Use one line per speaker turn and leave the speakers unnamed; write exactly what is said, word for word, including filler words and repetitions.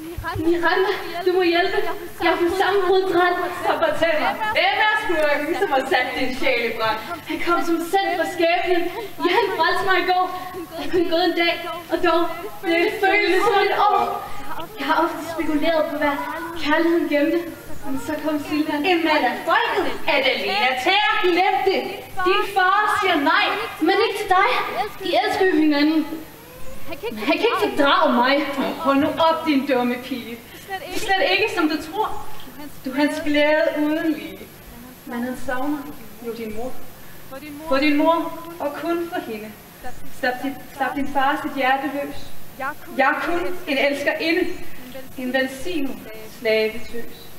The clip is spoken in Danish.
Miranda, du må hjælpe. Jeg har fået sammenbrudtræt.
Så fortæl mig, hvem er skurken, som har sat din sjæl i brand?
Han kom som sendt fra skæbnen. Ja, han frelste mig i går. Jeg kunne gået en dag, og dog, det føltes som et år. Jeg har ofte spekuleret på, hvad kærligheden gemte. Men så kom Silvan.
En mand af folket, Adelina Tær, glem det. Din far siger nej.
Men ikke til dig. De elsker jo hinanden. Men han kan ikke fordrage mig.
Hold nu op, din dumme pige. Det er slet ikke, som du tror. Du er hans glæde uden lige. Men han savner jo din mor. For din mor, og kun for hende. Slap din, slap din far sit hjerte løs. Jeg er kun en elskerinde. En velsignet slavetøs.